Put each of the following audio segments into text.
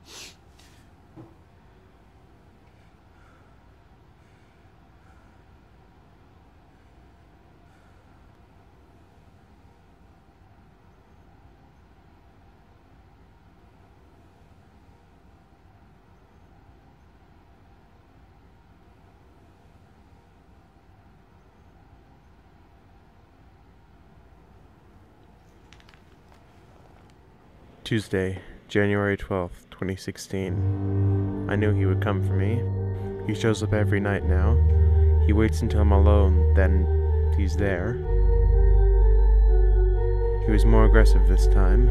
Tuesday, January 12th, 2016. I knew he would come for me. He shows up every night now. He waits until I'm alone, then he's there. He was more aggressive this time.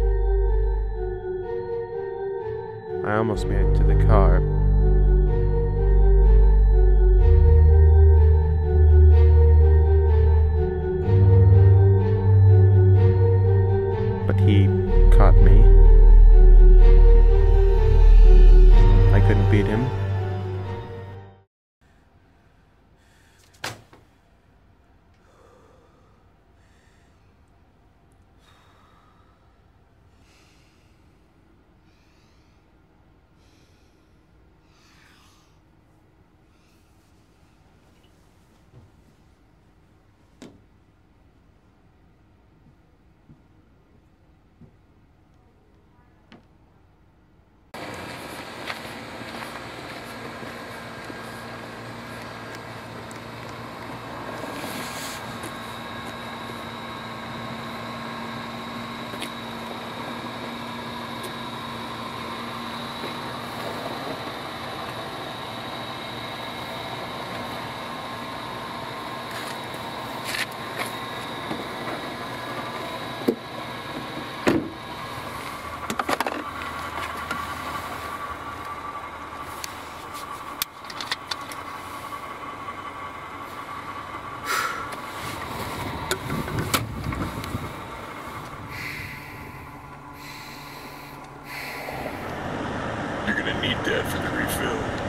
I almost made it to the car. But he caught me. I couldn't beat him. You're gonna need that for the refill.